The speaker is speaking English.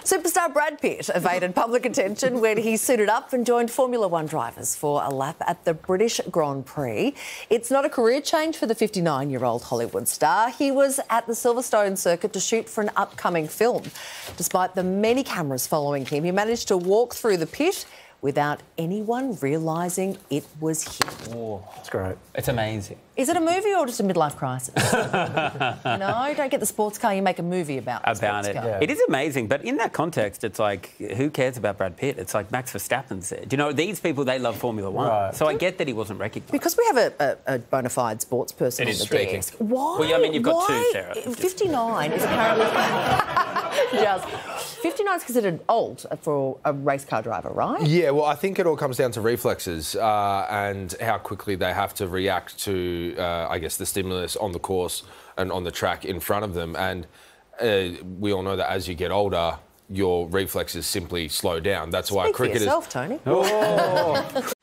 Superstar Brad Pitt evaded public attention when he suited up and joined Formula One drivers for a lap at the British Grand Prix. It's not a career change for the 59-year-old Hollywood star. He was at the Silverstone circuit to shoot for an upcoming film. Despite the many cameras following him, he managed to walk through the pit without anyone realising it was him. Oh, that's great. It's amazing. Is it a movie or just a midlife crisis? No, you don't get the sports car, you make a movie about the sports car. Yeah. It is amazing, but in that context, it's like, who cares about Brad Pitt? It's like Max Verstappen said. You know, these people, they love Formula One. Right. So I get that he wasn't recognised. Because we have a bona fide sports person on the desk. Why? Well, I mean, you've got two, Sarah. 59 is apparently... just... 59 is considered old for a race car driver, right? Yeah, well, I think it all comes down to reflexes and how quickly they have to react to, I guess, the stimulus on the course and on the track in front of them. And we all know that as you get older, your reflexes simply slow down. That's why cricket for yourself, Tony. Oh.